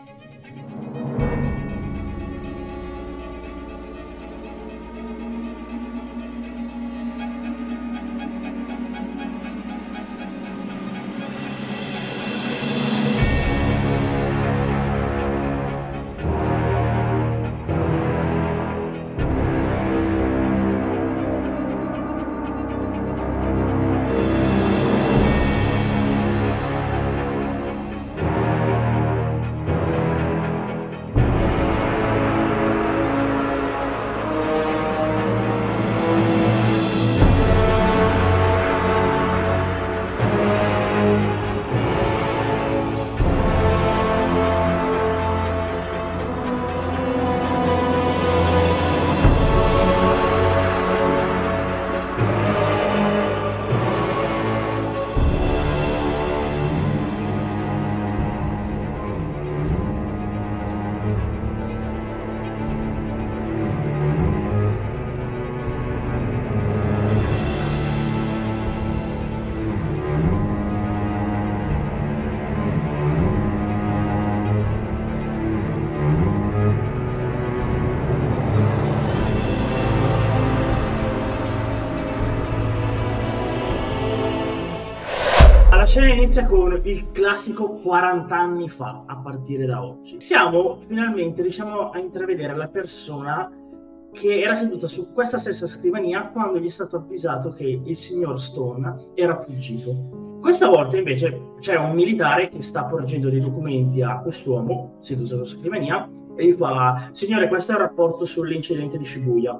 La scena inizia con il classico 40 anni fa, a partire da oggi. Finalmente riusciamo a intravedere la persona che era seduta su questa stessa scrivania quando gli è stato avvisato che il signor Stone era fuggito. Questa volta invece c'è un militare che sta porgendo dei documenti a quest'uomo seduto sulla scrivania e gli fa: signore, questo è il rapporto sull'incidente di Shibuya.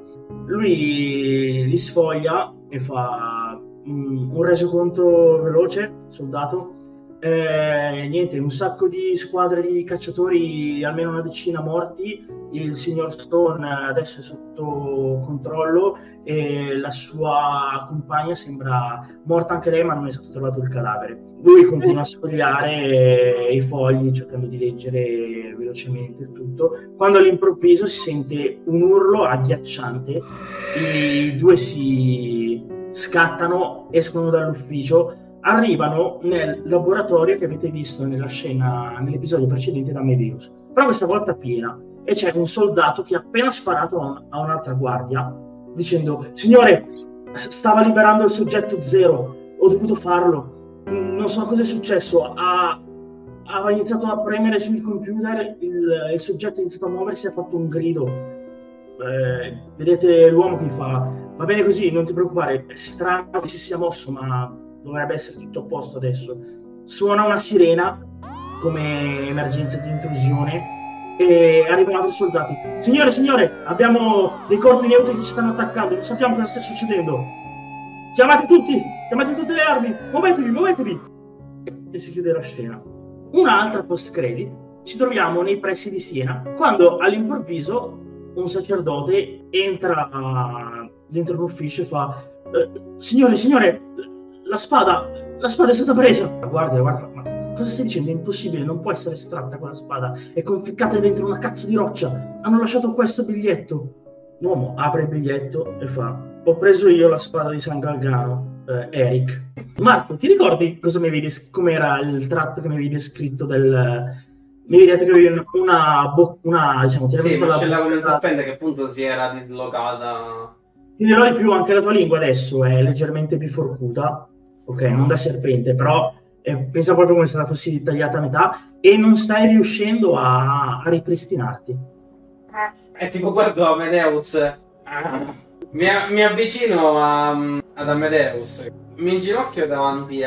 Lui li sfoglia e fa un resoconto veloce, soldato. Niente, un sacco di squadre di cacciatori, almeno una decina morti. Il signor Stone adesso è sotto controllo e la sua compagna sembra morta anche lei, ma non è stato trovato il cadavere. Lui continua a sfogliare i fogli cercando di leggere velocemente tutto, quando all'improvviso si sente un urlo agghiacciante. I due si scattano, escono dall'ufficio, arrivano nel laboratorio che avete visto nella scena, nell'episodio precedente da Amadeus, però questa volta piena, e c'è un soldato che ha appena sparato a un'altra guardia dicendo: signore, stava liberando il soggetto zero, ho dovuto farlo, non so cosa è successo, aveva iniziato a premere sul computer, il soggetto ha iniziato a muoversi e ha fatto un grido. Vedete l'uomo che fa: va bene così, non ti preoccupare, è strano che si sia mosso, ma dovrebbe essere tutto a posto adesso. Suona una sirena come emergenza di intrusione e arrivano altri soldati. Signore, abbiamo dei corpi neutri che ci stanno attaccando, non sappiamo cosa stia succedendo. Chiamate tutte le armi, muovetevi. E si chiude la scena. Un'altra post credit, ci troviamo nei pressi di Siena, quando all'improvviso un sacerdote entra dentro l'ufficio e fa: signore, la spada è stata presa. Guarda, ma cosa stai dicendo? È impossibile, non può essere estratta quella spada, è conficcata dentro una cazzo di roccia, hanno lasciato questo biglietto. L'uomo apre il biglietto e fa: ho preso io la spada di San Galgano, Eric. Marco, ti ricordi cosa com'era il tratto che mi avevi descritto mi avevi detto che avevi una diciamo, ti sì, mascella come un serpente che appunto si era dislocata. Ti dirò di più, anche la tua lingua adesso è leggermente biforcuta, ok, non da serpente, però pensa proprio come se la fossi tagliata a metà e non stai riuscendo a ripristinarti. E tipo guardo Amadeus, mi avvicino ad Amadeus, mi inginocchio davanti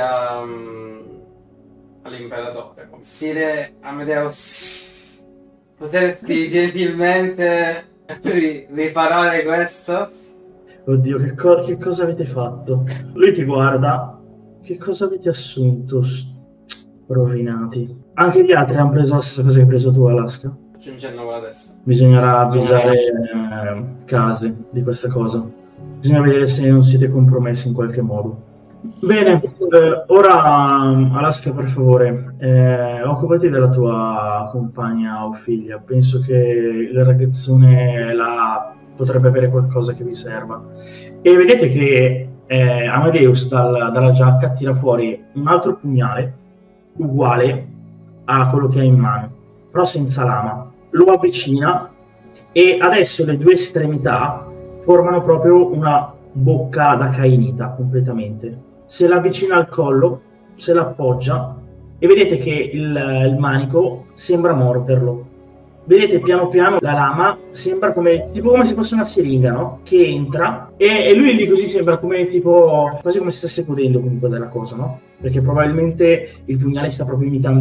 all'imperatore. Sire Amadeus, potresti gentilmente riparare questo? Oddio, che cosa avete fatto? Lui ti guarda. Che cosa avete assunto? Rovinati. Anche gli altri hanno preso la stessa cosa che hai preso tu, Alaska? C'è un cenno con la testa. Bisognerà avvisare case di questa cosa. Bisogna vedere se non siete compromessi in qualche modo. Bene, ora Alaska, per favore, occupati della tua compagna o figlia. Penso che il ragazzone potrebbe avere qualcosa che vi serva. E vedete che Amadeus dalla giacca tira fuori un altro pugnale uguale a quello che ha in mano però senza lama. Lo avvicina e adesso le due estremità formano proprio una bocca da cainita completamente. Se l'avvicina al collo, se l'appoggia e vedete che il manico sembra morderlo. Vedete piano piano la lama sembra tipo come se fosse una siringa, no? Che entra e lui lì così sembra come tipo quasi come se stesse godendo comunque della cosa, no? Perché probabilmente il pugnale sta proprio imitando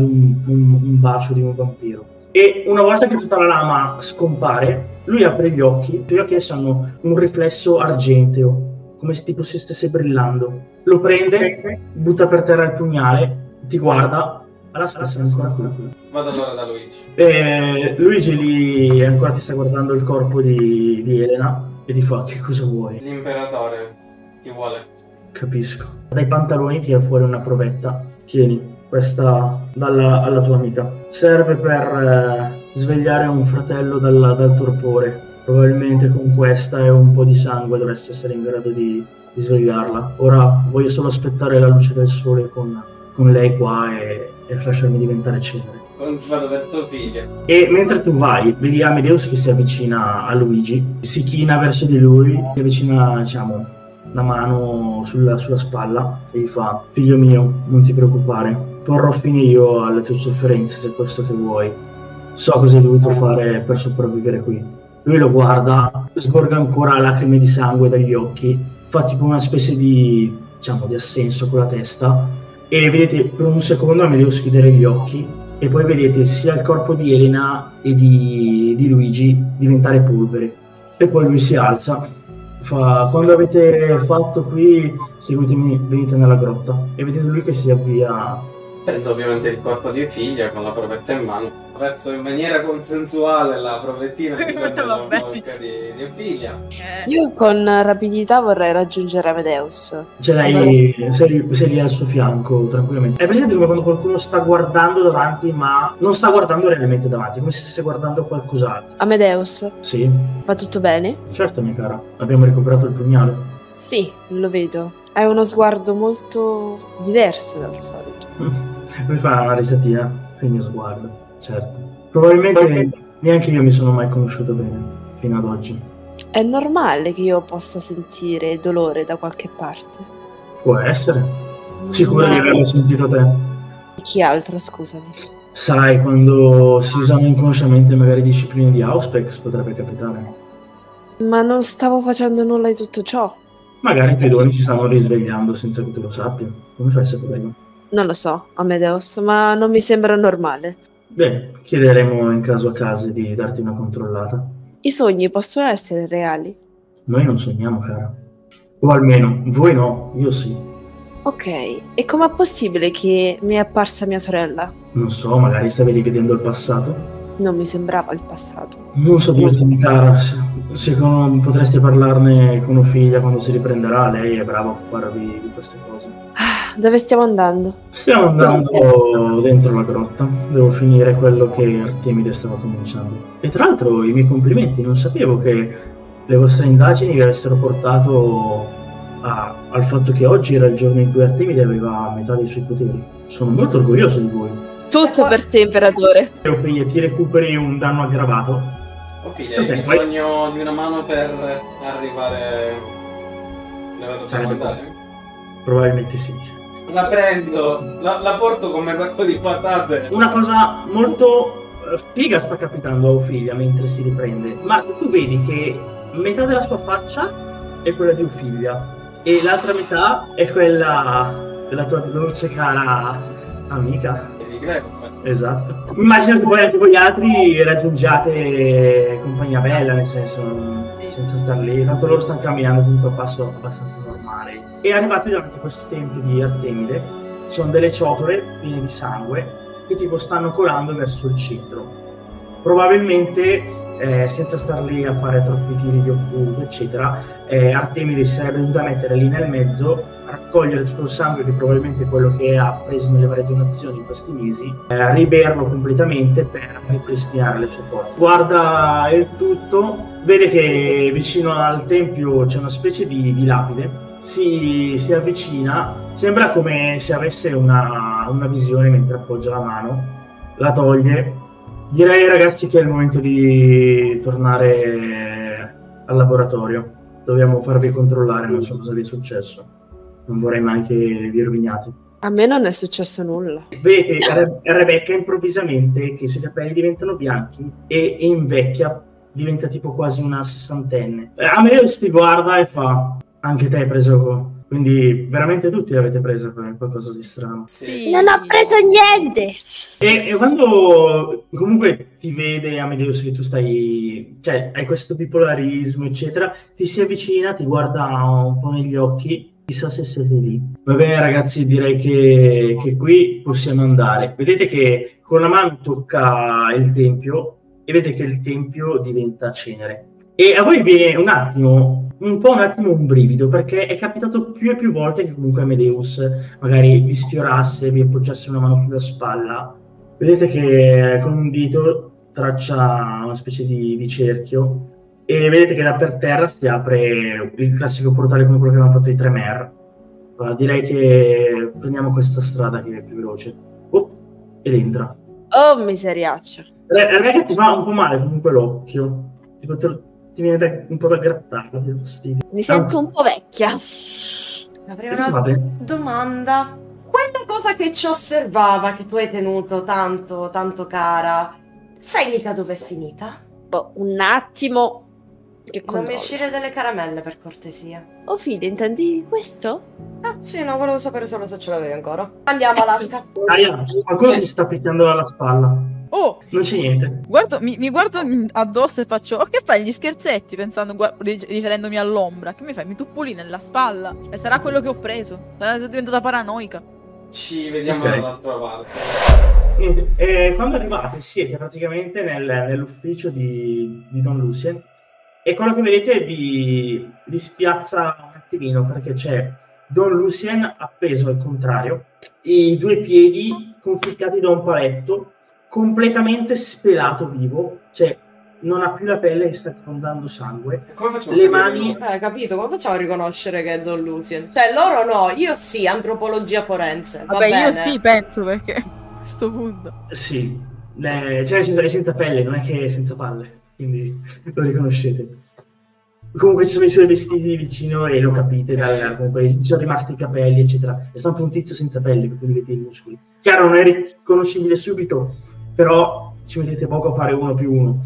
un bacio di un vampiro. E una volta che tutta la lama scompare, lui apre gli occhi. I suoi occhi adesso hanno un riflesso argenteo, come se tipo si stesse brillando. Lo prende, butta per terra il pugnale, ti guarda. Sei ancora qui. Vado allora da Luigi. Luigi lì è ancora che sta guardando il corpo di Elena e ti fa: che cosa vuoi? L'imperatore ti vuole. Capisco. Dai pantaloni tira fuori una provetta. Tieni, questa alla tua amica. Serve per svegliare un fratello dal torpore. Probabilmente con questa e un po' di sangue dovresti essere in grado di svegliarla. Ora voglio solo aspettare la luce del sole con lei qua e lasciarmi diventare cenere. Vado verso figlia. E mentre tu vai, vedi Amadeus che si avvicina a Luigi, si china verso di lui, si avvicina, diciamo, la mano sulla spalla e gli fa: figlio mio, non ti preoccupare, porrò fine io alle tue sofferenze se è questo che vuoi. So cosa hai dovuto fare per sopravvivere qui. Lui lo guarda, sgorga ancora lacrime di sangue dagli occhi, fa tipo una specie di, diciamo, di assenso con la testa. E vedete per un secondo Amadeus chiudere gli occhi e poi vedete sia il corpo di Elena e di Luigi diventare polvere. E poi lui si alza, fa: quando avete fatto qui, seguitemi, venite nella grotta. E vedete lui che si avvia. Prendo ovviamente il corpo di figlia con la provetta in mano. Verso in maniera consensuale la provettina di bocca di figlia. Io con rapidità vorrei raggiungere Amadeus. Ce l'hai, sei lì al suo fianco tranquillamente. È presente come quando qualcuno sta guardando davanti ma non sta guardando realmente davanti, come se stesse guardando qualcos'altro. Amadeus? Sì. Va tutto bene? Certo mia cara, abbiamo recuperato il pugnale. Sì, lo vedo. Hai uno sguardo molto diverso dal solito. Lui fa una risatina, il mio sguardo. Certo. Probabilmente neanche io mi sono mai conosciuto bene, fino ad oggi. È normale che io possa sentire dolore da qualche parte. Può essere. Sicuro di averlo sentito te. Chi altro, scusami? Sai, quando si usano inconsciamente magari discipline di Auspex potrebbe capitare. Ma non stavo facendo nulla di tutto ciò. Magari i pedoni si stanno risvegliando senza che tu lo sappia. Come fai a saperlo? Non lo so, Amadeus, ma non mi sembra normale. Beh, chiederemo in caso a caso di darti una controllata. I sogni possono essere reali? Noi non sogniamo, cara. O almeno, voi no, io sì. Ok, e com'è possibile che mi è apparsa mia sorella? Non so, magari stavi rivedendo il passato? Non mi sembrava il passato. Non so dirti, mia cara. Secondo potresti parlarne con figlia quando si riprenderà. Lei è brava a occuparvi di queste cose. Dove stiamo andando? Stiamo andando dentro la grotta. Devo finire quello che Artemide stava cominciando. E tra l'altro i miei complimenti, non sapevo che le vostre indagini vi avessero portato al fatto che oggi era il giorno in cui Artemide aveva metà dei suoi poteri. Sono molto orgoglioso di voi. Tutto per te, imperatore. Figlia, ti recuperi un danno aggravato. Oh figlia, hai bisogno di una mano per arrivare dove dobbiamo andare? Probabilmente sì. La prendo, la porto come sacco di patate. Una cosa molto figa sta capitando a Ophelia mentre si riprende. Ma tu vedi che metà della sua faccia è quella di Ophelia e l'altra metà è quella della tua dolce cara amica. Di greco. Esatto. Immagino che poi anche voi altri raggiungiate compagnia bella, nel senso, senza star lì. Tanto loro stanno camminando comunque a passo abbastanza normale. E arrivate davanti a questo tempio di Artemide, ci sono delle ciotole piene di sangue che tipo stanno colando verso il centro. Probabilmente, senza star lì a fare troppi tiri di occulto, eccetera, Artemide si sarebbe dovuta mettere lì nel mezzo, raccogliere tutto il sangue che probabilmente è quello che ha preso nelle varie donazioni in questi mesi, riberlo completamente per ripristinare le sue forze. Guarda il tutto, vede che vicino al tempio c'è una specie di lapide, si avvicina, sembra come se avesse una visione mentre appoggia la mano, la toglie, Direi ragazzi che è il momento di tornare al laboratorio. Dobbiamo farvi controllare, non so cosa vi è successo. Non vorrei mai che vi roviniate. A me non è successo nulla. Vedete Rebecca improvvisamente che i suoi capelli diventano bianchi e invecchia, diventa tipo quasi una sessantenne. Amadeus ti guarda e fa: anche te hai preso... Quindi veramente tutti l'avete presa per qualcosa di strano. Sì. Non ho preso niente. E quando comunque ti vede Amadeus che tu stai, cioè hai questo bipolarismo eccetera, ti si avvicina, ti guarda un po' negli occhi, chissà se siete lì. Va bene ragazzi, direi che qui possiamo andare. Vedete che con la mano tocca il tempio e vedete che il tempio diventa cenere. E a voi viene un attimo un brivido, perché è capitato più e più volte che comunque Amadeus magari vi sfiorasse, vi appoggiasse una mano sulla spalla. Vedete che con un dito traccia una specie di cerchio e vedete che da per terra si apre il classico portale come quello che avevamo fatto i Tremere. Direi che prendiamo questa strada che è più veloce. Ed entra. Oh, miseriaccia. Ragazzi, ti fa un po' male comunque l'occhio. Tipo, ti viene un po' da grattare, ti dà fastidio. Mi sento un po' vecchia. Avrei una domanda. Quella cosa che ci osservava, che tu hai tenuto tanto, tanto cara, sai mica dove è finita? Oh, un attimo. Che Non mi controllo. uscire delle caramelle, per cortesia. Oh, figlia, intendi questo? Ah, sì, no, volevo sapere solo se ce l'avevi ancora. Andiamo, Alaska. Aria, qualcuno ti sta picchiando dalla spalla. Oh, Non c'è niente. mi guardo addosso e faccio: oh, che fai gli scherzetti? Pensando, riferendomi all'ombra. Che mi fai? Mi tuppo lì nella spalla? E sarà quello che ho preso. Sarà diventata paranoica. Ci vediamo Ok. dall'altra parte. Niente. Quando arrivate siete praticamente nell'ufficio di Don Lucien e quello che vedete vi spiazza un attimino perché c'è Don Lucien appeso al contrario, i due piedi conficcati da un paletto, completamente spelato vivo, cioè non ha più la pelle e sta andando sangue. Come facciamo Le a capire mani- che- Capito, come facciamo a riconoscere che è Don Lucien? Cioè, loro no, io sì, antropologia forense. Va Vabbè, io bene. sì, penso, perché a questo punto. Sì, cioè è senza pelle, non è che è senza palle, quindi lo riconoscete. Comunque ci sono i suoi vestiti vicino e lo capite, comunque ci sono rimasti i capelli, eccetera. È stato un tizio senza pelle, perché vedete i muscoli. Chiaro, non è riconoscibile subito, però ci mettete poco a fare 1 più 1.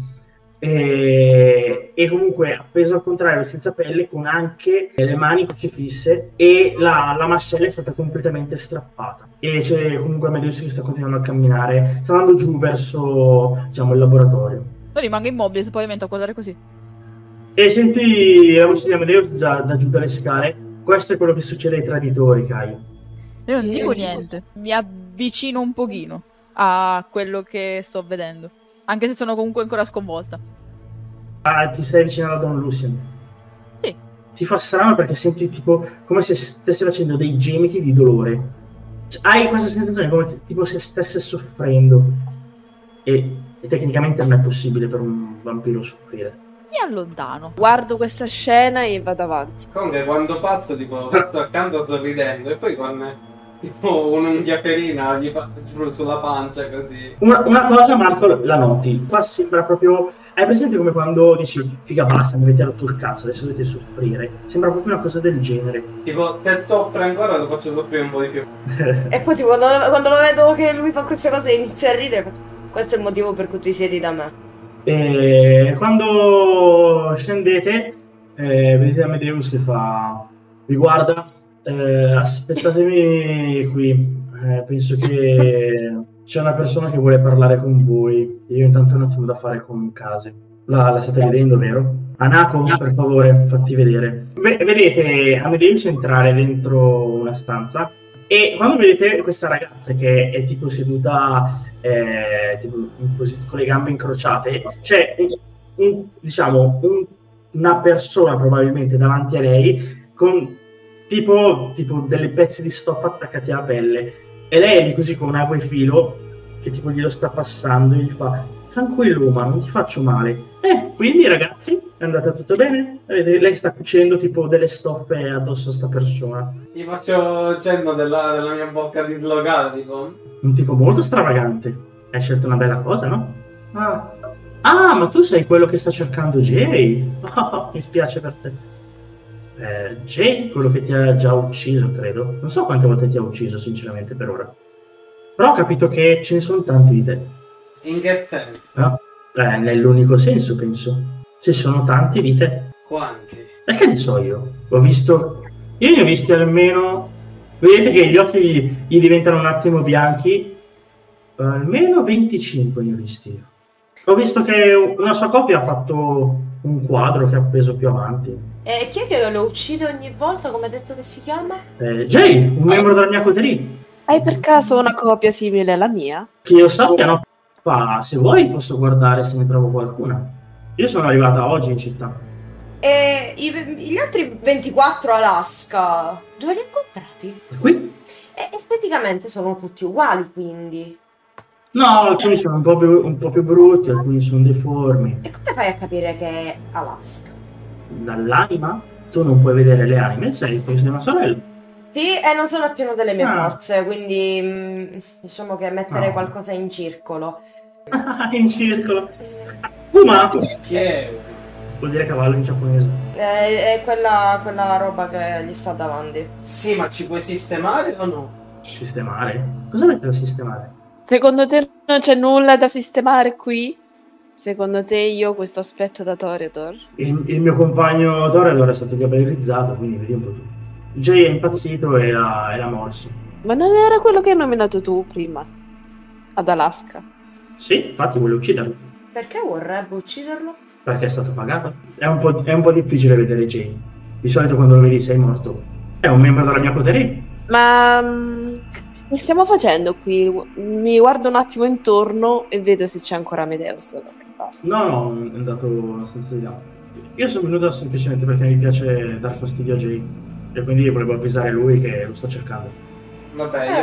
E comunque appeso al contrario, senza pelle, con anche le mani crocifisse e la mascella è stata completamente strappata. E c'è comunque Amadeus che sta continuando a camminare, sta andando giù verso, diciamo, il laboratorio. Poi rimango immobile, se poi diventa a guardare così. E senti la voce di Amadeus da giù dalle scale. Questo è quello che succede ai traditori, Caio. Io non dico niente. Mi avvicino un pochino a quello che sto vedendo. Anche se sono comunque ancora sconvolta. Ti stai avvicinando a Don Lucien. Sì. Ti fa strano perché senti tipo come se stesse facendo dei gemiti di dolore. Cioè, hai questa sensazione come tipo se stesse soffrendo. E tecnicamente non è possibile per un vampiro soffrire. Mi allontano. Guardo questa scena e vado avanti. Comunque quando pazzo tipo metto accanto sorridendo e poi con tipo un'unghia ferina gli giù sulla pancia così. Una cosa, Marco, la noti. Qua sembra proprio... Hai presente come quando dici figa basta, mi avete rotto il cazzo, adesso dovete soffrire? Sembra proprio una cosa del genere. Tipo se soffre ancora lo faccio soffrire un po' di più. E poi tipo, quando lo vedo che lui fa queste cose inizia a ridere. Questo è il motivo per cui ti siedi da me. E quando scendete, vedete Amadeus che fa... Vi guarda, aspettatemi qui, penso che c'è una persona che vuole parlare con voi. Io intanto ho un attimo da fare con case. La state vedendo, vero? Anako, per favore, fatti vedere. Vedete Amadeus entrare dentro una stanza e quando vedete questa ragazza che è tipo seduta tipo con le gambe incrociate, c'è una persona probabilmente davanti a lei con tipo delle pezzi di stoffa attaccati alla pelle e lei è lì così con un ago e filo che tipo glielo sta passando e gli fa: tranquillo, ma non ti faccio male. Quindi ragazzi, è andata tutto bene? Vedete, lei sta cucendo tipo delle stoffe addosso a sta persona. Gli faccio cenno della mia bocca dislocata tipo. Un tipo molto stravagante. Hai scelto una bella cosa, no? Ma tu sei quello che sta cercando Jay? Oh, mi spiace per te. Jay, quello che ti ha già ucciso, credo. Non so quante volte ti ha ucciso, sinceramente, per ora. Però ho capito che ce ne sono tanti di te. In che senso? No? Nell'unico senso, penso. Ci sono tanti di te. Quanti? E che ne so io? Io ne ho visti almeno... Vedete che gli occhi gli diventano un attimo bianchi? Almeno 25 ne ho visti io. Ho visto che una sua coppia ha fatto un quadro che ha appeso più avanti. E chi è che lo uccide ogni volta, come hai detto che si chiama? Jay, un membro della mia coteria. Hai per caso una copia simile alla mia? Che io sappia, no. Se vuoi posso guardare se ne trovo qualcuna. Io sono arrivata oggi in città. E gli altri 24 Alaska, dove li hai incontrati? Qui? E esteticamente sono tutti uguali, quindi. No, alcuni sono un po' più brutti, alcuni sono deformi. E come fai a capire che è Alaska? Dall'anima? Tu non puoi vedere le anime, sei una sorella. Sì, e non sono appieno delle mie forze, quindi diciamo che metterei qualcosa in circolo. In circolo? Uma! Chi è? Vuol dire cavallo in giapponese. È quella roba che gli sta davanti. Sì, ma ci puoi sistemare o no? Sistemare? Cosa avete da sistemare? Secondo te non c'è nulla da sistemare qui? Secondo te io ho questo aspetto da Toreador? Il mio compagno Toreador è stato diabellizzato, quindi vedi un po' tu. Jay è impazzito e l'ha morso. Ma non era quello che hai nominato tu prima? Ad Alaska? Sì, infatti vuole ucciderlo. Perché vorrebbe ucciderlo? Perché è stato pagato. È un po' difficile vedere Jay. Di solito quando lo vedi sei morto. È un membro della mia coteria. Ma che stiamo facendo qui? Mi guardo un attimo intorno e vedo se c'è ancora Amadeus da qualche parte. No, è andato abbastanza di là. Io sono venuto semplicemente perché mi piace dar fastidio a Jay. E quindi volevo avvisare lui che lo sto cercando. Vabbè,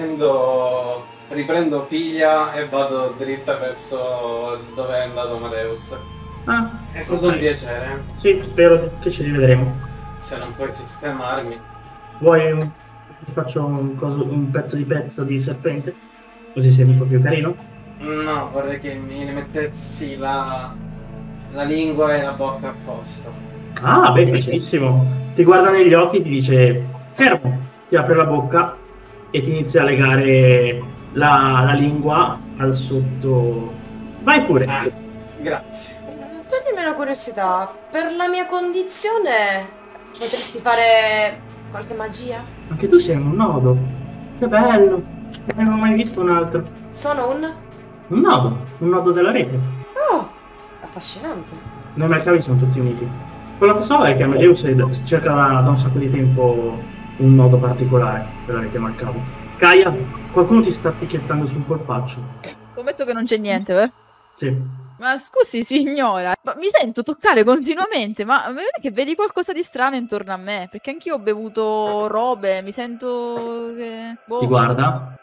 io riprendo figlia e vado dritta verso dove è andato Amadeus. È stato un piacere. Sì, spero che ci rivedremo. Se non puoi sistemarmi. Vuoi ti faccio un pezzo di serpente? Così sei un po' più carino? No, vorrei che mi rimettessi la lingua e la bocca a posto. Ah, beh, piacerissimo. Ti guarda negli occhi e ti dice fermo, ti apre la bocca e ti inizia a legare la lingua al sotto. Vai pure. Grazie. Toglimi una curiosità, per la mia condizione potresti fare qualche magia? Anche tu sei un nodo. Che bello. Non avevo mai visto un altro. Sono un nodo della rete. Oh, affascinante. Noi mercavi siamo tutti uniti. Quello che so è che Amadeus cerca da un sacco di tempo un nodo particolare per la rete Malcavo. Kaia, qualcuno ti sta picchiettando sul polpaccio. Scommetto che non c'è niente, vero? Sì. Ma scusi signora, ma mi sento toccare continuamente, ma non è che vedi qualcosa di strano intorno a me? Perché anch'io ho bevuto robe, mi sento che... Boh. Ti guarda?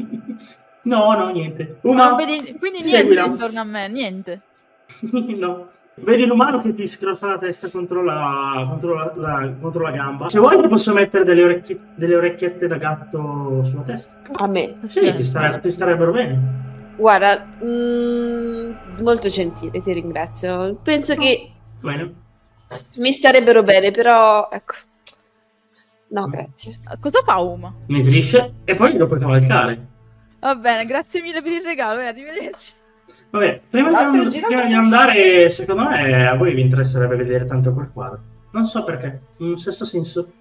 No, niente. Non vedi... Quindi niente seguila. intorno a me, niente. No. Vedi l'umano che ti scrocia la testa contro la gamba. Se vuoi ti posso mettere delle orecchiette da gatto sulla testa. A me? Sì, ti starebbero bene. Guarda, molto gentile, ti ringrazio. Penso che Bene. mi starebbero bene, però ecco. No, grazie. Cosa fa Uma? Nitrisce e poi lo puoi cavalcare. Va bene, grazie mille per il regalo e arrivederci. Vabbè, prima di andare, secondo me a voi vi interesserebbe vedere tanto quel quadro. Non so perché, in un sesto senso.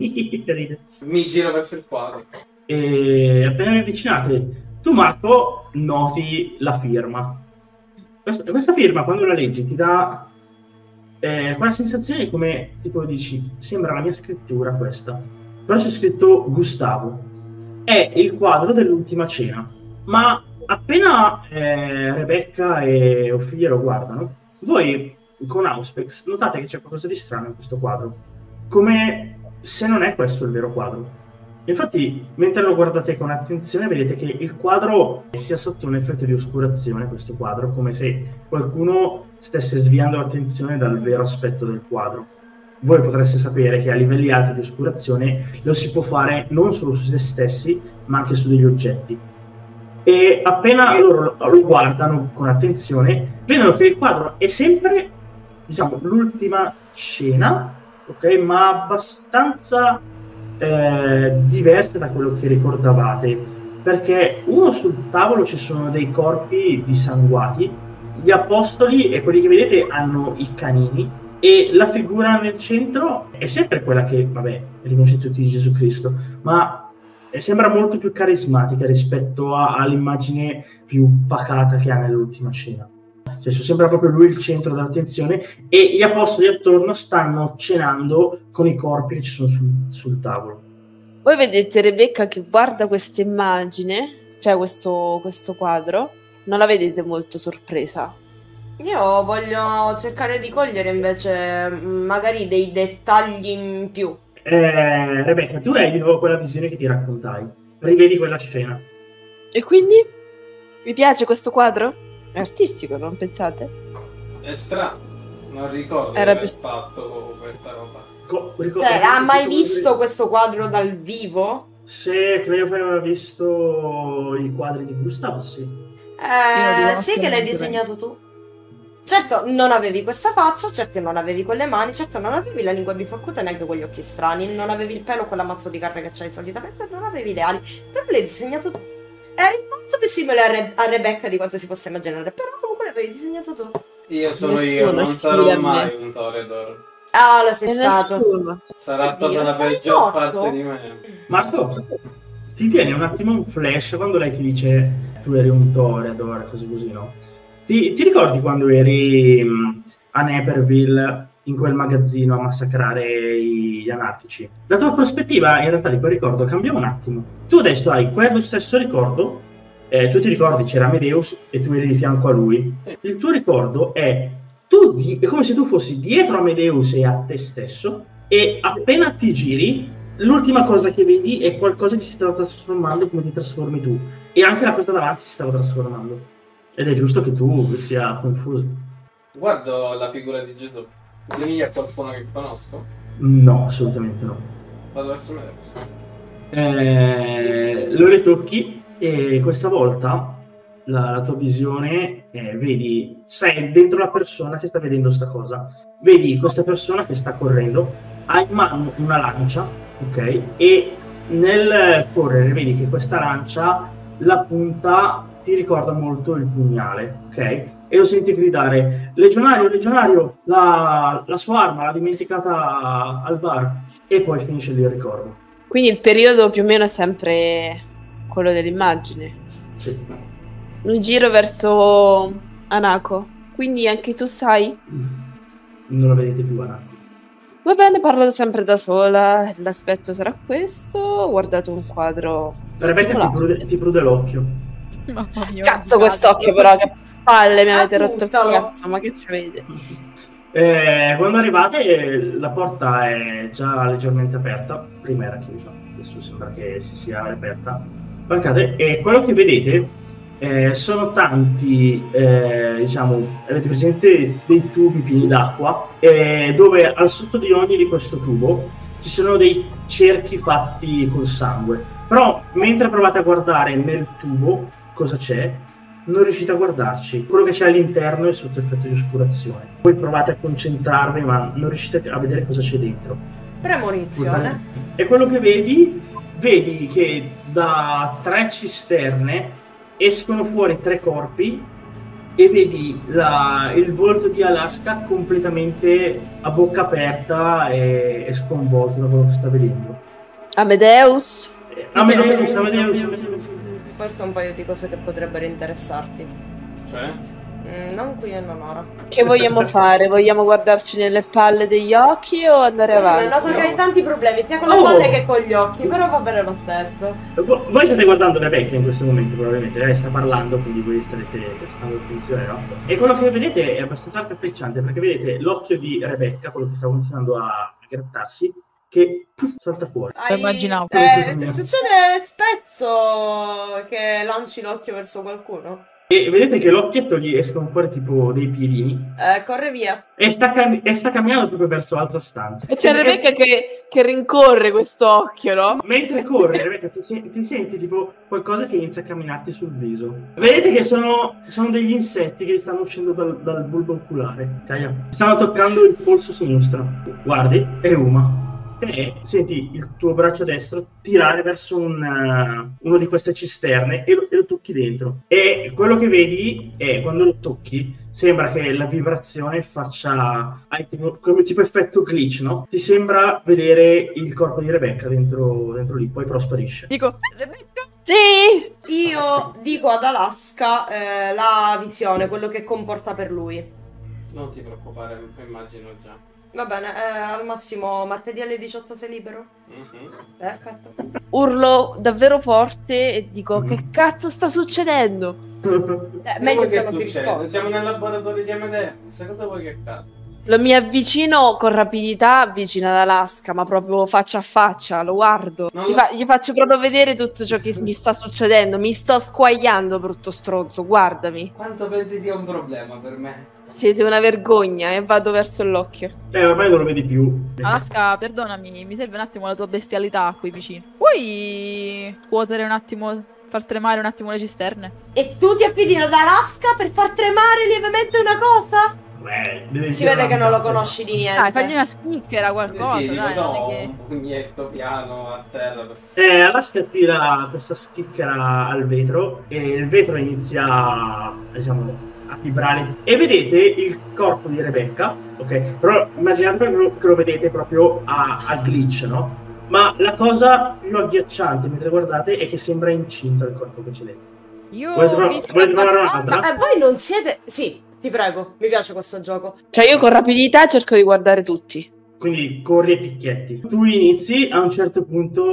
Mi giro verso il quadro. E appena vi avvicinate, tu Marco noti la firma. Questa firma, quando la leggi, ti dà quella sensazione come, tipo dici, sembra la mia scrittura questa. Però c'è scritto Gustavo. È il quadro dell'ultima cena. Ma appena Rebecca e Ophelia lo guardano, voi con Auspex notate che c'è qualcosa di strano in questo quadro, come se non è questo il vero quadro. Infatti, mentre lo guardate con attenzione, vedete che il quadro sia sotto un effetto di oscurazione, questo quadro, come se qualcuno stesse sviando l'attenzione dal vero aspetto del quadro. Voi potreste sapere che a livelli alti di oscurazione lo si può fare non solo su se stessi, ma anche su degli oggetti. e appena loro lo guardano con attenzione, vedono che il quadro è sempre, diciamo, l'ultima scena, ok? Ma abbastanza diversa da quello che ricordavate, perché uno sul tavolo ci sono dei corpi dissanguati, gli apostoli e quelli che vedete hanno i canini, e la figura nel centro è sempre quella che, vabbè, riconoscete tutti di Gesù Cristo, ma sembra molto più carismatica rispetto all'immagine più pacata che ha nell'ultima scena. Cioè, sembra proprio lui il centro dell'attenzione, e gli apostoli attorno stanno cenando con i corpi che ci sono sul tavolo. Voi vedete Rebecca che guarda questa immagine, cioè questo quadro, non la vedete molto sorpresa. Io voglio cercare di cogliere invece magari dei dettagli in più. Rebecca, tu hai di nuovo quella visione che ti raccontai. Rivedi quella scena. E quindi? Vi piace questo quadro? È artistico, non pensate? È strano, non ricordo Era aver fatto questa roba. Ha mai visto questo quadro dal vivo? Se credo che aveva visto i quadri di Gustav, sì. Sì che l'hai disegnato tu. Certo non avevi questa faccia, certo non avevi quelle mani, certo non avevi la lingua bifaccuta e neanche quegli occhi strani, non avevi il pelo con la mazza di carne che c'hai solitamente, non avevi le ali, però l'hai disegnato tu. Eri molto più simile a Rebecca di quanto si possa immaginare, però comunque l'avevi disegnato tu. Io sono io, non sarò mai un Toreador. Ah, lo sei stato. Sarà stata la peggior parte di me. Marco, ti viene un attimo un flash quando lei ti dice tu eri un Toreador, così così, no? Ti ricordi quando eri a Naperville in quel magazzino a massacrare gli anarchici? La tua prospettiva in realtà di quel ricordo cambia un attimo. Tu adesso hai quello stesso ricordo, tu ti ricordi c'era Amadeus e tu eri di fianco a lui. Il tuo ricordo è come se tu fossi dietro Amadeus e a te stesso, e appena ti giri l'ultima cosa che vedi è qualcosa che si stava trasformando come ti trasformi tu, e anche la cosa davanti si stava trasformando. Ed è giusto che tu sia confuso. Guardo la figura di Gesù. Somiglia a qualcuno che conosco? No, assolutamente no. Vado verso me. Lo ritocchi e questa volta la tua visione, vedi, sei dentro la persona che sta vedendo sta cosa. Vedi questa persona che sta correndo, ha in mano una lancia, ok? E nel correre vedi che questa lancia, la punta ti ricorda molto il pugnale, ok? E lo senti gridare: legionario, legionario, la sua arma l'ha dimenticata al bar. E poi finisce lì il ricordo. Quindi il periodo più o meno è sempre quello dell'immagine. Sì. Mi giro verso Anako. Quindi anche tu sai? Non la vedete più, Anako. Va bene, parlo sempre da sola. L'aspetto sarà questo. Ho guardato un quadro. Rebecca ti prude l'occhio. Mamma mia, Cazzo, quest'occhio però, che palle, mi avete rotto il cazzo, ma che ci vede? Quando arrivate la porta è già leggermente aperta, prima era chiusa, adesso sembra che si sia aperta. Bancate, e quello che vedete sono tanti, diciamo, avete presente dei tubi pieni d'acqua, dove al sotto di ogni di questo tubo ci sono dei cerchi fatti col sangue. Però mentre provate a guardare nel tubo cosa c'è, non riuscite a guardarci. Quello che c'è all'interno è sotto effetto di oscurazione. Poi provate a concentrarvi, ma non riuscite a vedere cosa c'è dentro. Premonizione. E quello che vedi che da 3 cisterne escono fuori 3 corpi, e vedi il volto di Alaska completamente a bocca aperta e sconvolto da quello che sta vedendo. Amadeus? Amadeus. Forse un paio di cose che potrebbero interessarti. Cioè? Non qui e non ora. Che vogliamo fare? Vogliamo guardarci nelle palle degli occhi o andare avanti? No, so che hai tanti problemi, sia con le palle che con gli occhi, però va bene lo stesso. Voi state guardando Rebecca in questo momento, probabilmente. Lei sta parlando, quindi voi starete prestando attenzione, no? E quello che vedete è abbastanza raccapricciante, perché vedete l'occhio di Rebecca, quello che sta continuando a grattarsi, che salta fuori. Immaginavo. Succede spesso che lanci l'occhio verso qualcuno? E vedete che l'occhietto gli escono fuori tipo dei piedini. Corre via. E sta camminando proprio verso l'altra stanza. E c'è Rebecca che rincorre questo occhio, no? Mentre corre, Rebecca, ti senti tipo qualcosa che inizia a camminarti sul viso. Vedete che sono degli insetti che stanno uscendo dal bulbo oculare. Caia. Stanno toccando il polso sinistro. Guardi, è Uma. E senti il tuo braccio destro tirare verso uno di queste cisterne e lo tocchi dentro. E quello che vedi è, quando lo tocchi, sembra che la vibrazione faccia come tipo effetto glitch, no? Ti sembra vedere il corpo di Rebecca dentro lì, poi però sparisce. Dico, Rebecca? Sì! Io dico ad Alaska la visione, quello che comporta per lui. Non ti preoccupare, immagino già. Va bene, al massimo martedì alle 18 sei libero? Perfetto. Urlo davvero forte e dico, che cazzo sta succedendo? Meglio se che non ti succede? rispondo. Siamo nel laboratorio di Amadeus, cosa vuoi che accada? Lo mi avvicino con rapidità vicino ad Alaska, ma proprio faccia a faccia, lo guardo. Gli faccio proprio vedere tutto ciò che mi sta succedendo. Mi sto squagliando, brutto stronzo, guardami. Quanto pensi sia un problema per me? Siete una vergogna e vado verso l'occhio. Ormai non lo vedi più. Alaska, perdonami, mi serve un attimo la tua bestialità qui vicino. Puoi scuotere un attimo, far tremare un attimo le cisterne? E tu ti affidi ad Alaska per far tremare lievemente una cosa? Si vede che non lo conosci di niente. Dai, fagli una schicchera, qualcosa, sì, dai. no, Non è che... un pugnetto piano a terra. Alaska tira questa schicchera al vetro e il vetro inizia a vibrare. E vedete il corpo di Rebecca, ok? Però immaginate che lo vedete proprio a glitch, no? Ma la cosa più agghiacciante mentre guardate è che sembra incinta il corpo che c'è dentro. Io volete provare un'altra? Ma voi non siete... Sì, ti prego, mi piace questo gioco. Cioè io con rapidità cerco di guardare tutti. Quindi corri e picchietti. Tu inizi, a un certo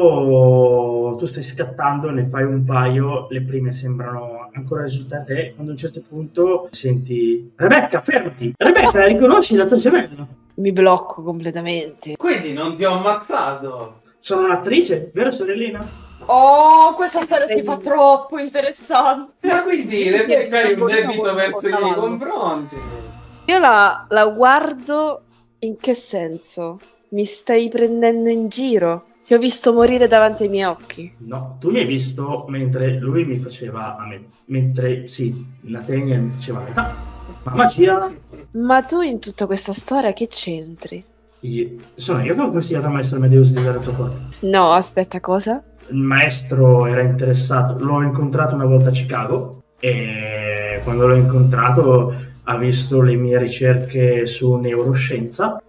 punto tu stai scattando, ne fai un paio, le prime sembrano ancora risultare a te, quando a un certo punto senti Rebecca, fermati! Rebecca, riconosci la tua gemella? Mi blocco completamente. Quindi non ti ho ammazzato! Sono un'attrice, vero sorellina? Oh, questa storia ti fa troppo interessante. Ma quindi Rebecca hai un debito verso i miei confronti? Io la guardo. In che senso? Mi stai prendendo in giro? Ti ho visto morire davanti ai miei occhi. No, tu mi hai visto mentre lui mi faceva a me. Mentre, sì, Nathaniel mi faceva a metà. Ma magia... Ma tu in tutta questa storia che c'entri? Sono io che ho consigliato al maestro Amadeus di dare il tuo corpo. No, aspetta, cosa? Il maestro era interessato, l'ho incontrato una volta a Chicago e quando l'ho incontrato ha visto le mie ricerche su neuroscienza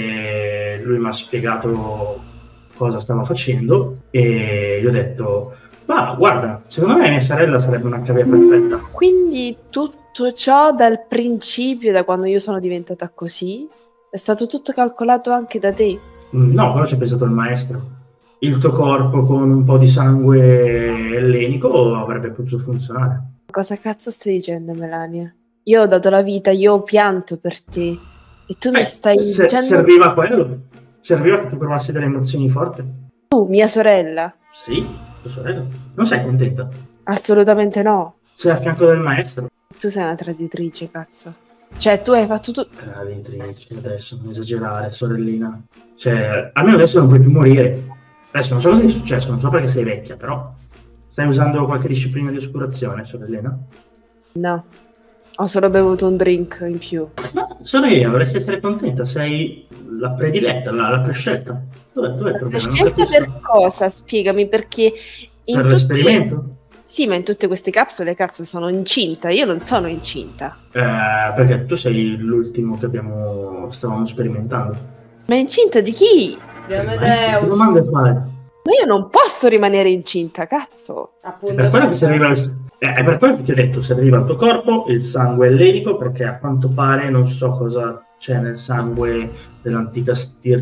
e lui mi ha spiegato cosa stava facendo e gli ho detto ma guarda, secondo me mia sorella sarebbe una cavia perfetta. Quindi tutto ciò dal principio, da quando io sono diventata così, è stato tutto calcolato anche da te? No, quello ci ha pensato il maestro. Il tuo corpo con un po' di sangue ellenico avrebbe potuto funzionare. Cosa cazzo stai dicendo, Melania? Io ho dato la vita, io ho pianto per te e tu mi stai dicendo... Serviva quello? Serviva che tu provassi delle emozioni forti? Tu, mia sorella? Sì, tua sorella. Non sei contenta? Assolutamente no. Sei a fianco del maestro? Tu sei una traditrice, cazzo. Cioè, tu hai fatto tutto... Traditrice, adesso, non esagerare, sorellina. Cioè, almeno adesso non puoi più morire. Adesso non so cosa è successo, non so perché sei vecchia, però... Stai usando qualche disciplina di oscurazione, sorellina? No. Ho solo bevuto un drink in più. Ma sono io, dovresti essere contenta, sei la prediletta, la prescelta. Dov'è il problema? Prescelta per cosa? Spiegami, perché in per l'esperimento? Sì, ma in tutte queste capsule, cazzo, sono incinta. Io non sono incinta. Perché tu sei l'ultimo che stavamo sperimentando. Ma incinta di chi? Di Amadeus. Che domande fai? Ma io non posso rimanere incinta, cazzo. Appunto, è per quello che serviva è per quello che ti ho detto, serviva al tuo corpo il sangue ellenico, perché a quanto pare non so cosa c'è nel sangue dell'antica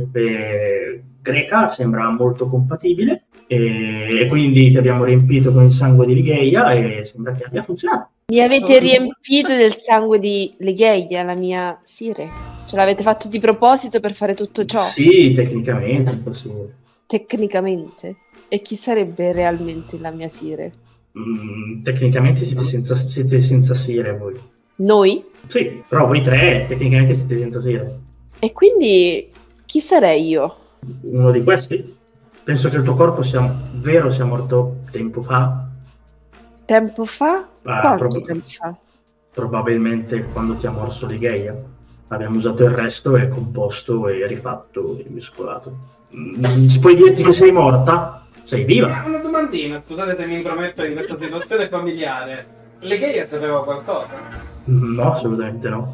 stirpe greca, sembra molto compatibile, e quindi ti abbiamo riempito con il sangue di Ligeia e sembra che abbia funzionato. Mi avete riempito del sangue di Ligeia, la mia sire? Ce l'avete fatto di proposito per fare tutto ciò? Sì, tecnicamente è possibile. Tecnicamente? E chi sarebbe realmente la mia sire? Tecnicamente siete senza sire voi. Noi? Sì, però voi tre tecnicamente siete senza sire. E quindi chi sarei io? Uno di questi? Penso che il tuo corpo sia morto tempo fa. Tempo fa? Quanto tempo fa? Probabilmente quando ti ha morso Ligeia. Abbiamo usato il resto e composto e rifatto e mescolato. Puoi dirti che sei morta? Sei viva? Una domandina, scusate se mi intrometto in questa situazione familiare. Ligeia sapeva qualcosa? No, assolutamente no.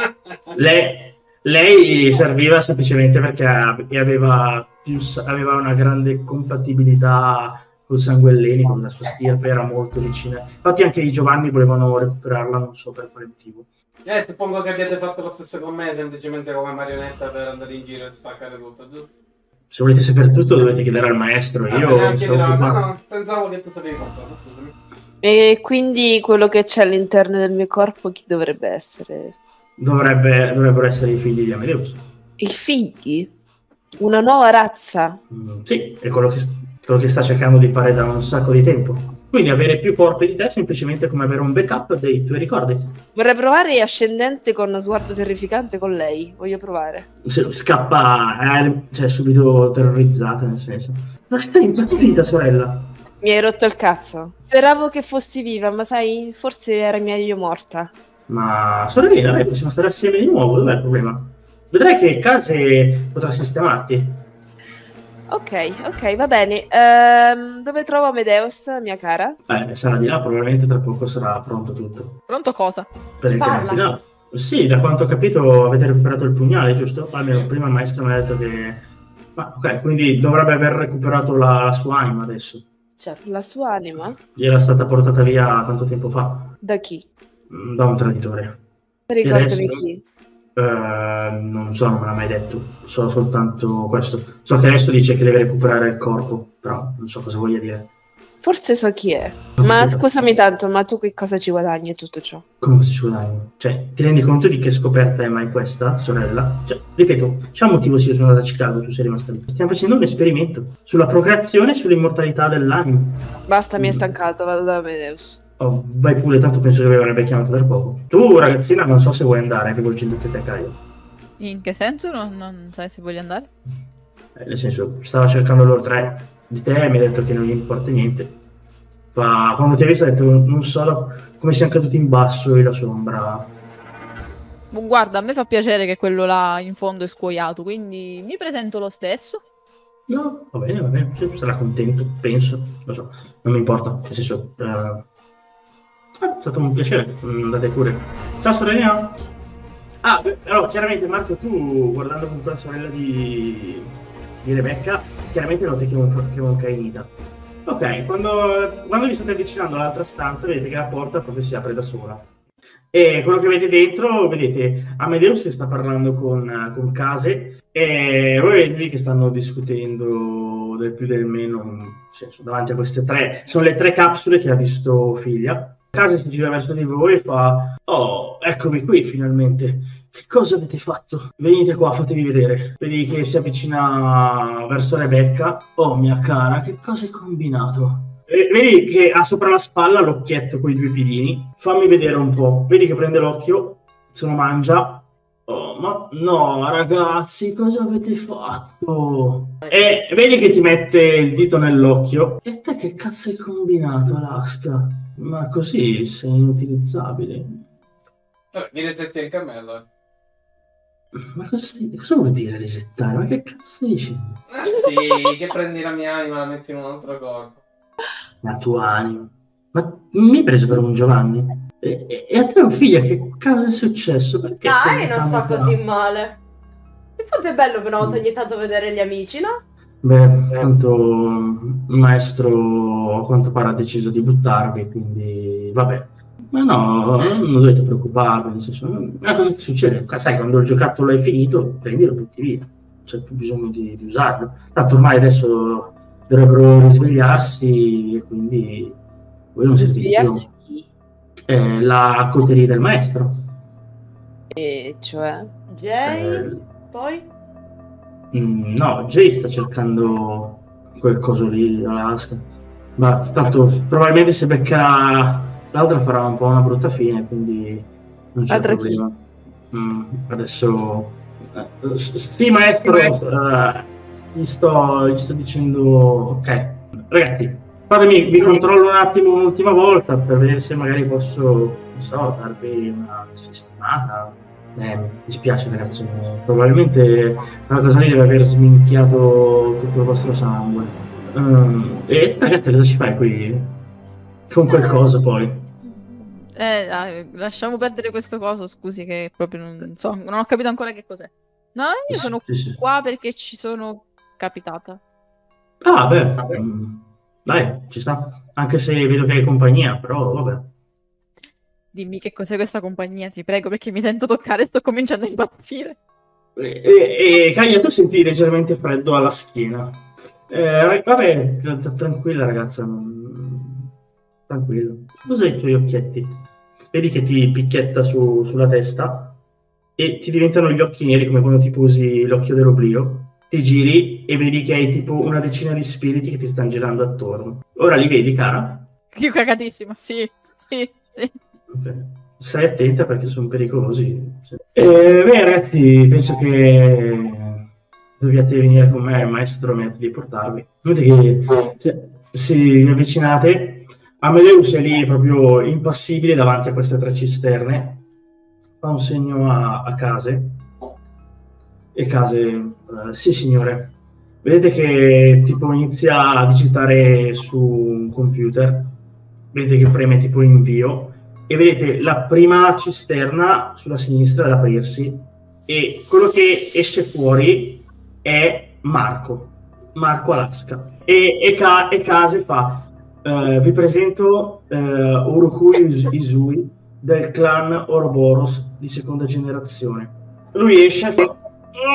Lei serviva semplicemente perché aveva una grande compatibilità col sangue ellenico, la sua stirpe era molto vicina. Infatti anche i Giovanni volevano recuperarla, non so per quale motivo. Suppongo che abbiate fatto lo stesso con me, semplicemente come marionetta per andare in giro e spaccare tutto, giusto? Se volete sapere tutto dovete chiedere al maestro. No, pensavo che tu sapevi qualcosa, scusami. E quindi quello che c'è all'interno del mio corpo chi dovrebbe essere? Dovrebbero essere i figli di Amadeus. I figli? Una nuova razza? Sì, è quello che sta cercando di fare da un sacco di tempo. Quindi avere più corpi di te è semplicemente come avere un backup dei tuoi ricordi. Vorrei provare ascendente con sguardo terrificante con lei. Voglio provare. Se scappa, cioè subito terrorizzata, nel senso. Ma stai impazzita, sorella? Mi hai rotto il cazzo. Speravo che fossi viva, ma sai, forse era meglio morta. Ma sorellina, dai, possiamo stare assieme di nuovo, dov'è il problema? Vedrai che Case potrà sistemarti. Ok, va bene. Dove trovo Amadeus, mia cara? Sarà di là, probabilmente tra poco sarà pronto tutto. Pronto cosa? Per il gran finale. Sì, da quanto ho capito avete recuperato il pugnale, giusto? Almeno prima il maestro mi ha detto che... ok, quindi dovrebbe aver recuperato la sua anima adesso. Certo. La sua anima? Gli era stata portata via tanto tempo fa. Da chi? Da un traditore. Ricordami chi? Non so, non me l'ha mai detto. So soltanto questo. So che adesso dice che deve recuperare il corpo, però non so cosa voglia dire. Forse so chi è. Ma scusami tanto, ma tu che cosa ci guadagni e tutto ciò? Come si ci guadagna? Cioè, ti rendi conto di che scoperta è mai questa, sorella? Cioè, ripeto, c'è un motivo se io sono andata a Chicago e tu sei rimasta lì. Stiamo facendo un esperimento sulla procreazione e sull'immortalità dell'anima. Basta, mi è stancato, vado da Amadeus. Oh, vai pure, tanto penso che vi avrebbe chiamato tra poco. Tu, ragazzina, non so se vuoi andare rivolgendoti a te, Caio. In che senso? Non sai se voglio andare? Nel senso, stava cercando loro tre di te e mi ha detto che non gli importa niente. Ma quando ti ha visto ha detto, non so come siamo caduti in basso e la sua ombra. Guarda, a me fa piacere che quello là in fondo è scuoiato, quindi mi presento lo stesso. No, va bene, sarà contento, penso, lo so, non mi importa, nel senso... è stato un piacere, andate pure. Ciao sorella. Allora chiaramente Marco, tu guardando con quella sorella di Rebecca, chiaramente noti che è un cainita. Ok, quando vi state avvicinando all'altra stanza vedete che la porta proprio si apre da sola. E quello che vedete dentro, vedete Amadeus che sta parlando con Case e voi vedete lì che stanno discutendo del più del meno, nel senso, davanti a queste tre. Sono le 3 capsule che ha visto figlia. Case si gira verso di voi e fa: oh, eccomi qui finalmente. Che cosa avete fatto? Venite qua, fatevi vedere. Vedi che si avvicina verso Rebecca. Oh mia cara, che cosa hai combinato? Vedi che ha sopra la spalla l'occhietto con i 2 piedini. Fammi vedere un po'. Vedi che prende l'occhio, se lo mangia. Oh, ma no, ragazzi, cosa avete fatto? E vedi che ti mette il dito nell'occhio. E te che cazzo hai combinato, Alaska? Ma così sei inutilizzabile. Mi resetti anche a me, allora. Ma cosa vuol dire resettare? Ma che cazzo stai dicendo? Sì, che prendi la mia anima e la metti in un altro corpo. La tua anima? Ma mi hai preso per un Giovanni? E a te, figlia, che cosa è successo? Perché dai, non sto così male. E poi è bello per una volta ogni tanto vedere gli amici, no? Beh, tanto il maestro a quanto pare ha deciso di buttarvi, quindi vabbè. Ma no, non dovete preoccuparvi, nel senso, è una cosa che succede. Sai, quando il giocattolo è finito, prendi e lo butti via. Non c'è più bisogno di usarlo. Tanto ormai adesso dovrebbero risvegliarsi e quindi voi non siete risvegliarsi chi? La coteria del maestro. E cioè? Jay? Poi? No, Jay sta cercando quel coso lì, Alaska. Ma tanto probabilmente se beccherà l'altra farà un po' una brutta fine, quindi non c'è problema. Adesso sì, maestro, gli sto dicendo ok. Ragazzi, fatemi, vi controllo un attimo un'ultima volta per vedere se magari posso, non so, darvi una sistemata. Mi dispiace ragazzi, probabilmente una cosa lì deve aver sminchiato tutto il vostro sangue. E ragazzi, cosa ci fai qui? Con quel coso poi? Lasciamo perdere questo coso, scusi che proprio non so, non ho capito ancora che cos'è. No, io sono qua perché ci sono capitata. Ah, beh, dai, ci sta. Anche se vedo che hai compagnia, però vabbè. Dimmi che cos'è questa compagnia, ti prego, perché mi sento toccare e sto cominciando a impazzire. Kaya, tu senti leggermente freddo alla schiena. Vabbè, tranquilla ragazza, tranquillo. Usa i tuoi occhietti. Vedi che ti picchietta sulla testa e ti diventano gli occhi neri come quando ti posi l'occhio dell'oblio. Ti giri e vedi che hai tipo una decina di spiriti che ti stanno girando attorno. Ora li vedi, cara? Io cagatissima, sì. Okay. Stai attenta perché sono pericolosi. Beh, ragazzi, penso che dobbiate venire con me, maestro, mi ha detto di portarvi. Vedete che se vi avvicinate, Amadeus è lì proprio impassibile davanti a queste 3 cisterne. Fa un segno a case. E case, sì signore. Vedete che tipo inizia a digitare su un computer. Vedete che preme tipo invio. E vedete la prima cisterna sulla sinistra ad aprirsi e quello che esce fuori è Marco Alaska e Case fa vi presento Urukuri Izui del clan Ouroboros di seconda generazione. Lui esce e fa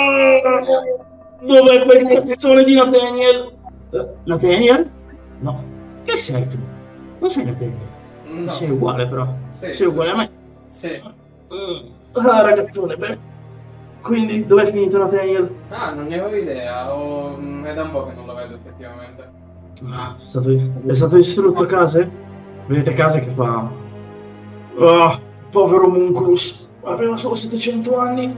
dov'è quel cazzone di Nathaniel? Nathaniel? No, che sei tu? Non sei Nathaniel. No. Sei uguale però, sì, sei uguale a me. Sì. Ah ragazzone, beh. Quindi dov'è finito Nathaniel? Ah, non ne avevo idea, è da un po' che non lo vedo effettivamente. È stato distrutto Case? Vedete Case che fa... Oh, povero Munculus, aveva solo 700 anni.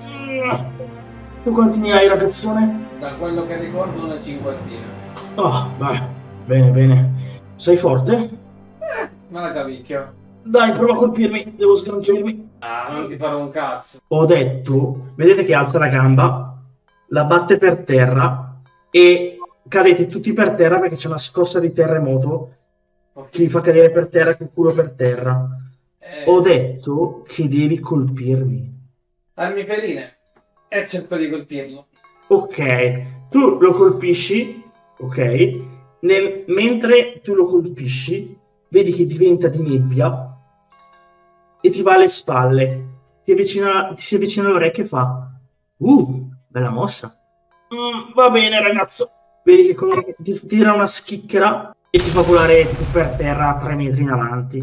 Tu quanti ne hai ragazzone? Da quello che ricordo una cinquantina. Oh, beh, bene. Sei forte? Me la cavicchio. Dai, prova a colpirmi, devo sgranchirmi. Ah, non ti farò un cazzo. Ho detto, vedete che alza la gamba, la batte per terra e cadete tutti per terra perché c'è una scossa di terremoto che vi fa cadere per terra col culo per terra. Ho detto che devi colpirmi. Armi feline e cerco di colpirlo. Ok, tu lo colpisci, ok? Mentre tu lo colpisci, vedi che diventa di nebbia e ti va alle spalle. Ti si avvicina all'orecchio e fa bella mossa. Va bene ragazzo. Vedi che ti tira una schicchera e ti fa volare per terra a 3 metri in avanti.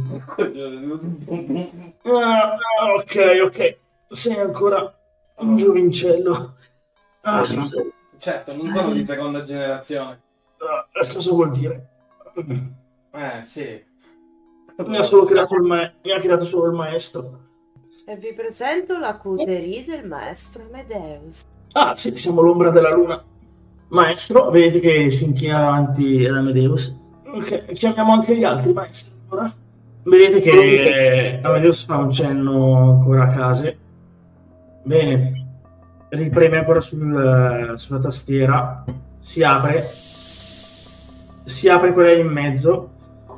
Ok, sei ancora un giovincello. Certo, non sono di seconda generazione. Cosa vuol dire? Sì. Mi ha creato solo il maestro. E vi presento la coterie del maestro Amadeus. Ah, sì, siamo l'ombra della luna. Maestro, vedete che si inchina davanti ad Amadeus. Ok, chiamiamo anche gli altri maestri ora. Vedete che Amadeus fa un cenno ancora a Case. Bene. Ripreme ancora sulla tastiera. Si apre quella in mezzo.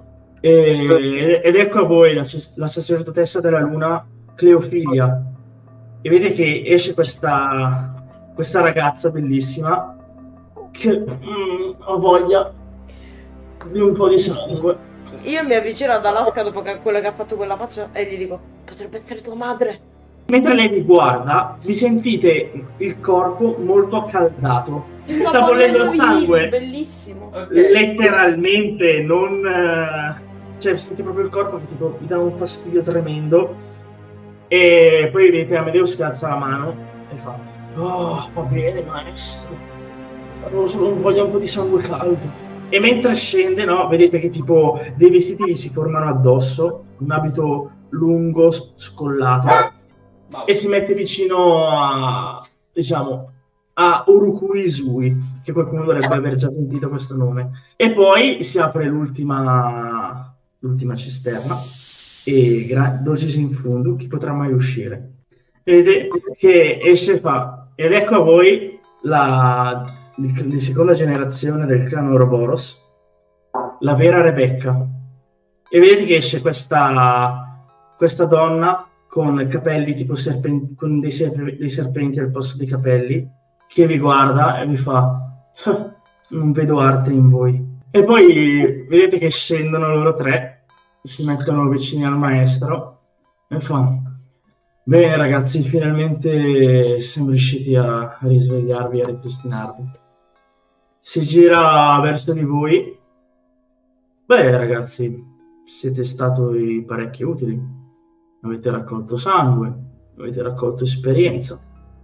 Ed ecco a voi la sacerdotessa della luna, Cleofilia, e vede che esce questa ragazza bellissima che ha voglia di un po' di sangue. Io mi avvicino ad Alaska dopo che quello che ha fatto quella faccia e gli dico: potrebbe essere tua madre. Mentre lei vi guarda, vi sentite il corpo molto accaldato. Sta bollendo il sangue. Bellissimo. Okay. Letteralmente, non... cioè, sentite proprio il corpo che tipo vi dà un fastidio tremendo. E poi vedete Amadeus che alza la mano e fa: oh, va bene, maestro. Avevo solo voglia un po' di sangue caldo. E mentre scende, no, vedete che tipo dei vestiti gli si formano addosso, un abito lungo, scollato, e si mette vicino a, diciamo, a Urukuizui, che qualcuno dovrebbe aver già sentito questo nome. E poi si apre l'ultima cisterna, e dolcis in fundo, chi potrà mai uscire? Vedete che esce e fa, ed ecco a voi di seconda generazione del clan Ouroboros, la vera Rebecca. E vedete che esce questa donna con capelli tipo con dei serpenti al posto dei capelli, che vi guarda e vi fa: non vedo arte in voi. E poi vedete che scendono loro tre, si mettono vicini al maestro e fa: bene ragazzi, finalmente siamo riusciti a risvegliarvi e a ripristinarvi. Si gira verso di voi. Beh ragazzi, siete stati parecchio utili. Avete raccolto sangue, avete raccolto esperienza.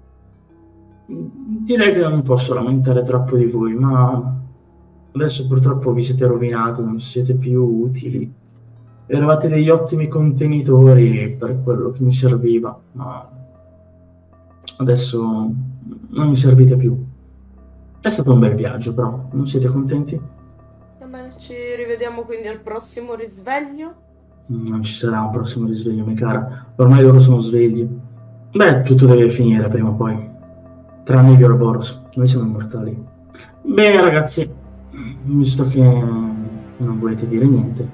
Direi che non mi posso lamentare troppo di voi, ma adesso purtroppo vi siete rovinati, non siete più utili. Eravate degli ottimi contenitori per quello che mi serviva, ma adesso non mi servite più. È stato un bel viaggio, però non siete contenti? Vabbè, ci rivediamo quindi al prossimo risveglio. Non ci sarà un prossimo risveglio, mia cara. Ormai loro sono svegli. Beh, tutto deve finire prima o poi. Tranne gli Ouroboros, noi siamo immortali. Bene ragazzi, visto che non volete dire niente.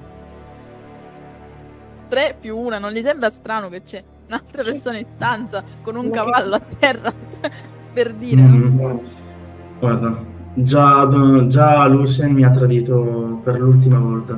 3 più 1, non gli sembra strano che c'è un'altra persona in stanza con un cavallo a terra? Per dire, no? Guarda, già Lucien mi ha tradito per l'ultima volta.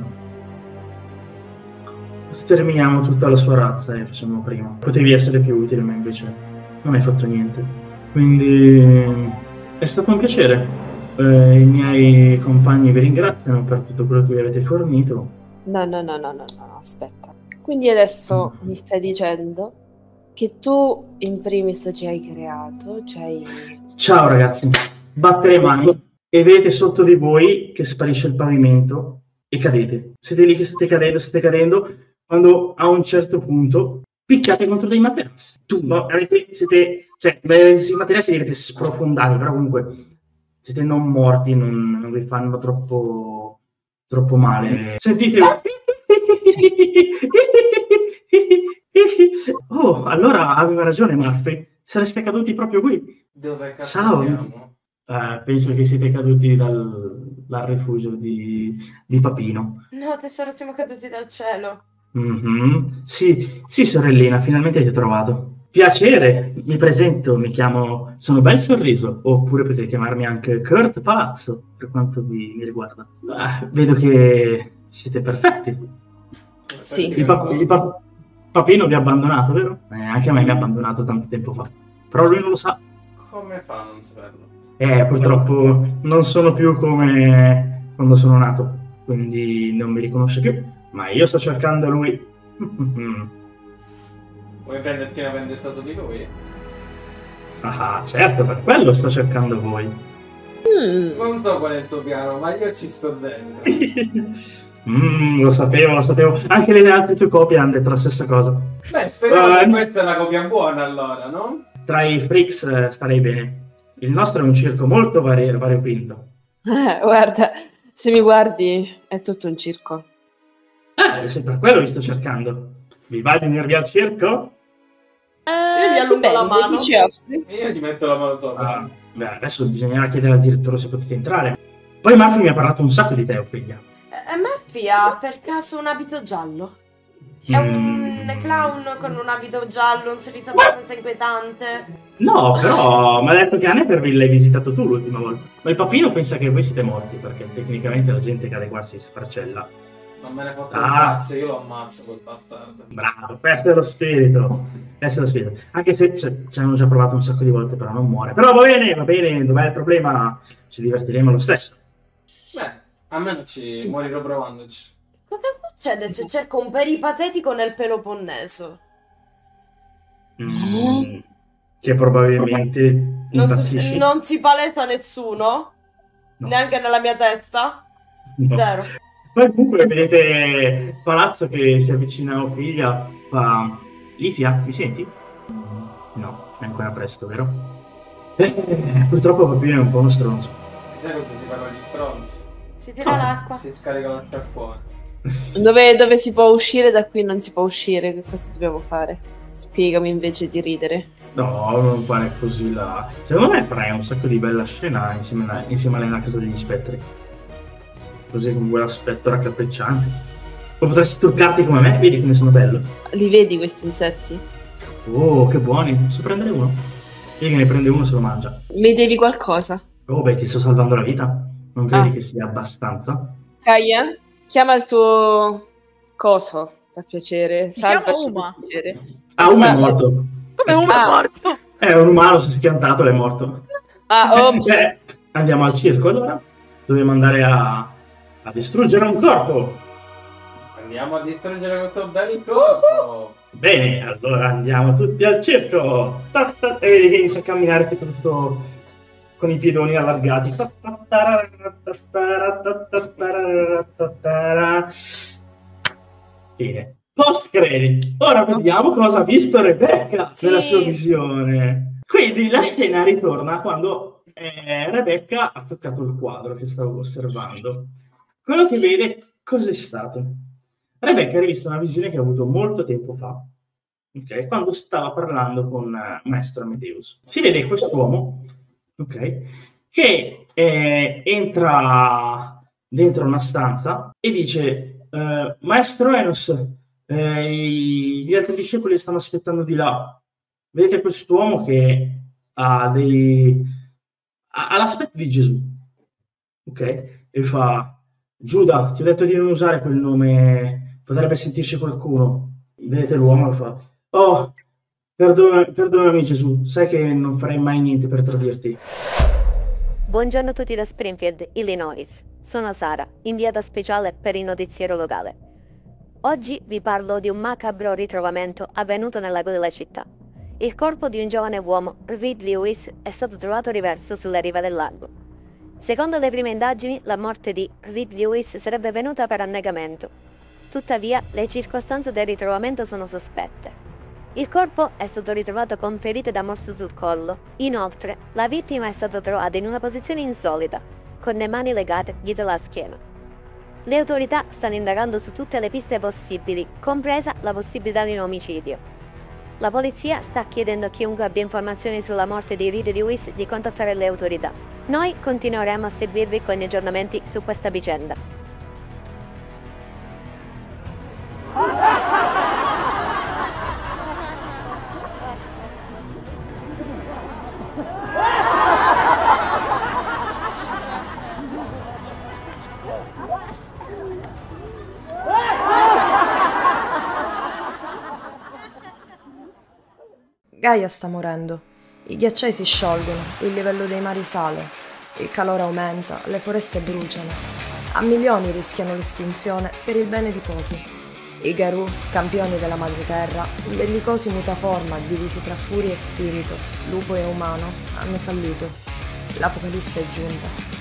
Sterminiamo tutta la sua razza e facciamo prima. Potevi essere più utile, ma invece non hai fatto niente. Quindi è stato un piacere. I miei compagni vi ringraziano per tutto quello che vi avete fornito. No, aspetta. Quindi adesso mi stai dicendo che tu in primis ci hai creato, Ciao ragazzi, batte le mani e vedete sotto di voi che sparisce il pavimento e cadete. Siete lì che state cadendo, quando a un certo punto picchiate contro dei materassi. I materassi li avete sprofondati, però comunque siete non morti, non vi fanno troppo male. Sentite... Oh, allora aveva ragione Murphy, sareste caduti proprio qui. Dove cazzo siamo? Penso che siete caduti dal rifugio di Papino. No, tesoro, siamo caduti dal cielo. Sì, sorellina, finalmente ti ho trovato. Piacere, mi presento, mi chiamo Sono Bel Sorriso, oppure potete chiamarmi anche Kurt Palazzo, per quanto mi riguarda. Vedo che siete perfetti. Sì. Papino vi ha abbandonato, vero? Anche a me mi ha abbandonato tanto tempo fa. Però lui non lo sa. Come fa a non saperlo? Purtroppo non sono più come quando sono nato, quindi non mi riconosce più. Ma io sto cercando lui. Vuoi prenderti una vendetta di lui? Ah, certo, per quello sto cercando voi. Non so qual è il tuo piano, ma io ci sto dentro. Lo sapevo. Anche le altre tue copie hanno detto la stessa cosa. Beh, speriamo che questa è una copia buona allora, no? Tra i freaks starei bene. Il nostro è un circo molto variopinto. Guarda, se mi guardi è tutto un circo. Se per quello vi sto cercando. Vi va di venirvi al circo? Io gli allungo la mano. Io ti metto la mano sopra. Adesso bisognerà chiedere al direttore se potete entrare. Poi Murphy mi ha parlato un sacco di te, figlia. Murphy ha per caso un abito giallo? È un clown con un abito giallo, un sorriso abbastanza inquietante. No, però mi ha detto che Anneperville l'hai visitato tu l'ultima volta. Ma il papino pensa che voi siete morti, perché tecnicamente la gente cade qua si sfarcella. Non me ne porta un cazzo, io lo ammazzo quel bastardo. Bravo, questo è lo spirito. Anche se ci hanno già provato un sacco di volte, però non muore. Però va bene, dov'è il problema? Ci divertiremo lo stesso. Beh, a me non ci morirò provandoci. Cosa succede se cerco un peripatetico nel Peloponneso? Che probabilmente impazzisci. Non si palesa nessuno? No. Neanche nella mia testa? No. Zero. Poi comunque vedete Palazzo che si avvicina a Ophelia, fa... Lifia, mi senti? No, è ancora presto, vero? Purtroppo Papino è un po' uno stronzo. Ti sai quando si parla di stronzi? Si tira l'acqua. Si scarica lo sciacquone. Dove si può uscire da qui non si può uscire, che cosa dobbiamo fare? Spiegami invece di ridere. No, non fare così là. Secondo me farai un sacco di bella scena insieme alla casa degli spettri. Così con quell'aspetto raccapricciante. O potresti truccarti come me, vedi come sono bello. Li vedi questi insetti? Oh, che buoni. Posso prendere uno? Chi che ne prende uno se lo mangia. Mi devi qualcosa? Oh, beh, ti sto salvando la vita. Non credi che sia abbastanza? Kaia, chiama il tuo coso, per piacere. Salvaci, per piacere. Ah, Uma è morto. Come Uma è morto? È un umano, si è schiantato, l'è morto. Ah, ops. Andiamo al circo allora. Dobbiamo andare a distruggere un corpo. Andiamo a distruggere questo bel corpo. Bene, allora andiamo tutti al circo. E inizia a camminare tipo tutto con i piedoni allargati. Fine. Post credit. Ora vediamo cosa ha visto Rebecca nella sua visione. Quindi la scena ritorna quando Rebecca ha toccato il quadro che stavo osservando. Quello che vede, cos'è stato? Rebecca ha rivisto una visione che ha avuto molto tempo fa, okay? Quando stava parlando con Maestro Amadeus. Si vede quest'uomo, okay, che entra dentro una stanza e dice: Maestro Enos, gli altri discepoli stanno aspettando di là. Vedete quest'uomo che ha l'aspetto di Gesù, ok? E fa: Giuda, ti ho detto di non usare quel nome, potrebbe sentirci qualcuno. Vedete l'uomo e fa: oh, perdonami Gesù, sai che non farei mai niente per tradirti. Buongiorno a tutti da Springfield, Illinois. Sono Sara, inviata speciale per il notiziero locale. Oggi vi parlo di un macabro ritrovamento avvenuto nel lago della città. Il corpo di un giovane uomo, Reed Lewis, è stato trovato riverso sulla riva del lago. Secondo le prime indagini, la morte di Reed Lewis sarebbe venuta per annegamento. Tuttavia, le circostanze del ritrovamento sono sospette. Il corpo è stato ritrovato con ferite da morso sul collo. Inoltre, la vittima è stata trovata in una posizione insolita, con le mani legate dietro la schiena. Le autorità stanno indagando su tutte le piste possibili, compresa la possibilità di un omicidio. La polizia sta chiedendo a chiunque abbia informazioni sulla morte di Reed Lewis di contattare le autorità. Noi continueremo a seguirvi con gli aggiornamenti su questa vicenda. Gaia sta morendo. I ghiacciai si sciolgono, il livello dei mari sale, il calore aumenta, le foreste bruciano. A milioni rischiano l'estinzione per il bene di pochi. I Garou, campioni della madreterra, bellicosi mutaforma divisi tra furia e spirito, lupo e umano, hanno fallito. L'apocalisse è giunta.